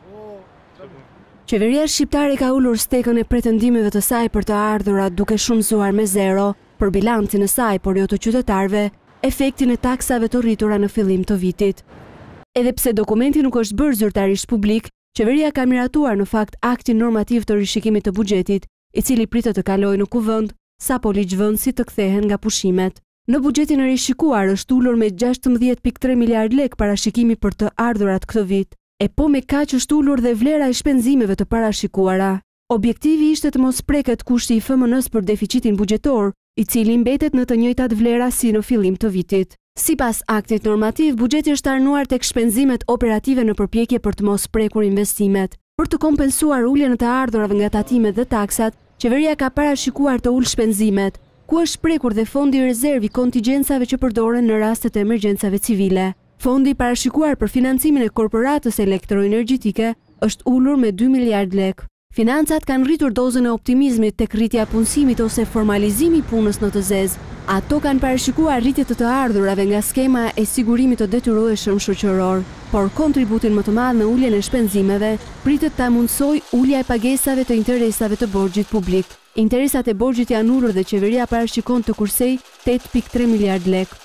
Qeveria shqiptare ka ulur stekën e pretendimeve të saj për të ardhurat duke shumësuar me zero për bilancin e saj, por jo të qytetarëve, efektin e taksave të rritura në fillim të vitit. Edhe pse dokumenti nuk është bërë zyrtarisht publik, qeveria ka miratuar në fakt aktin normativ të rishikimit të buxhetit, i cili pritet të kalojë në kuvend sapo ligjvënësit të kthehen nga pushimet. Në buxhetin e rishikuar është ulur me 16.3 miliard lek parashikimi për të ardhurat këtë vit, e po me kaq është ulur dhe vlera e shpenzimeve të parashikuara. Objektivi ishte të mos preket kushti i FMN-s për deficitin buxhetor, i cili mbetet në të njëjtat vlera si në fillim të vitit. Sipas aktit normativ, buxheti është arnuar tek shpenzimet operative në përpjekje për të mos prekur investimet. Për të kompensuar uljen e të ardhurave nga tatimet dhe taksat, qeveria ka parashikuar të ulë shpenzimet, ku është prekur dhe fondi i rezervi kontingjencave që përdoren në rastet e emergjencave civile. Fondi i parashikuar për financimin e korporatës elektroenergjitike është ulur me 2 miliard lek. Financat kanë rritur dozën e optimizmit tek rritja e punësimit ose formalizimi i punës në të zezë. Ato kanë parashikuar rritje të ardhurave nga skema e sigurimit të detyrueshëm shoqëror, por kontributin më të madh në uljen e shpenzimeve pritet ta mundsojë ulja e pagesave të interesave të borxhit publik. Interesat e borxhit janë ulur dhe qeveria parashikon të kursejë 8.3 miliard lek.